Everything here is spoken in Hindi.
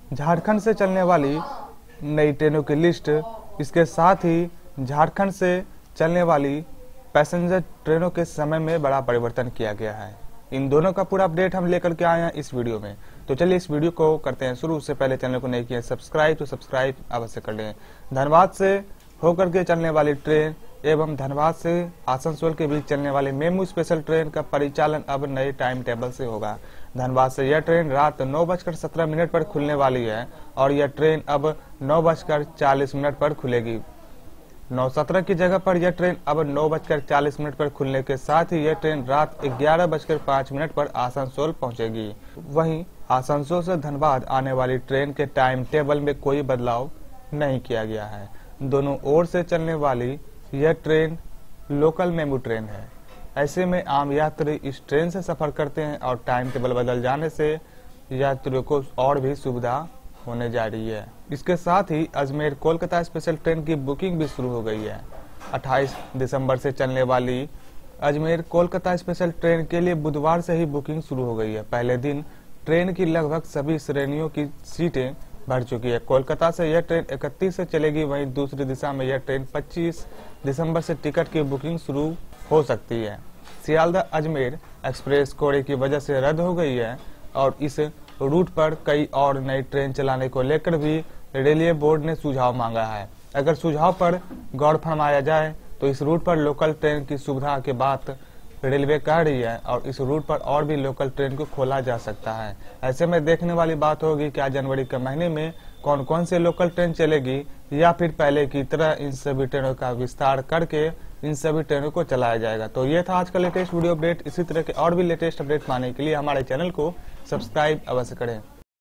झारखंड से चलने वाली नई ट्रेनों की लिस्ट, इसके साथ ही झारखंड से चलने वाली पैसेंजर ट्रेनों के समय में बड़ा परिवर्तन किया गया है। इन दोनों का पूरा अपडेट हम लेकर के आए हैं इस वीडियो में। तो चलिए इस वीडियो को करते हैं शुरू। उससे पहले चैनल को नहीं किया सब्सक्राइब तो सब्सक्राइब अवश्य कर लें। धनबाद से होकर के चलने वाली ट्रेन एवं धनबाद से आसनसोल के बीच चलने वाली मेमू स्पेशल ट्रेन का परिचालन अब नए टाइम टेबल से होगा। धनबाद से यह ट्रेन रात 9:17 पर खुलने वाली है और यह ट्रेन अब 9:40 पर खुलेगी। 9:17 की जगह पर यह ट्रेन अब 9:40 पर खुलने के साथ ही यह ट्रेन रात 11:05 पर आसनसोल पहुंचेगी। वहीं आसनसोल से धनबाद आने वाली ट्रेन के टाइम टेबल में कोई बदलाव नहीं किया गया है। दोनों ओर से चलने वाली यह ट्रेन लोकल मेमू ट्रेन है। ऐसे में आम यात्री इस ट्रेन से सफर करते हैं और टाइम टेबल बदल जाने से यात्रियों को और भी सुविधा होने जा रही है। इसके साथ ही अजमेर कोलकाता स्पेशल ट्रेन की बुकिंग भी शुरू हो गई है। 28 दिसंबर से चलने वाली अजमेर कोलकाता स्पेशल ट्रेन के लिए बुधवार से ही बुकिंग शुरू हो गई है। पहले दिन ट्रेन की लगभग सभी श्रेणियों की सीटें भर चुकी है। कोलकाता से यह ट्रेन 31 से चलेगी, वहीं दूसरी दिशा में यह ट्रेन 25 दिसंबर से टिकट की बुकिंग शुरू हो सकती है। सियालदह अजमेर एक्सप्रेस कोहरे की वजह से रद्द हो गई है और इस रूट पर कई और नई ट्रेन चलाने को लेकर भी रेलवे बोर्ड ने सुझाव मांगा है। अगर सुझाव पर गौर फरमाया जाए तो इस रूट पर लोकल ट्रेन की सुविधा की बात रेलवे कह रही है और इस रूट पर और भी लोकल ट्रेन को खोला जा सकता है। ऐसे में देखने वाली बात होगी क्या जनवरी के महीने में कौन कौन से लोकल ट्रेन चलेगी या फिर पहले की तरह इन सभी ट्रेनों का विस्तार करके इन सभी ट्रेनों को चलाया जाएगा। तो ये था आज का लेटेस्ट वीडियो अपडेट। इसी तरह के और भी लेटेस्ट अपडेट पाने के लिए हमारे चैनल को सब्सक्राइब अवश्य करें।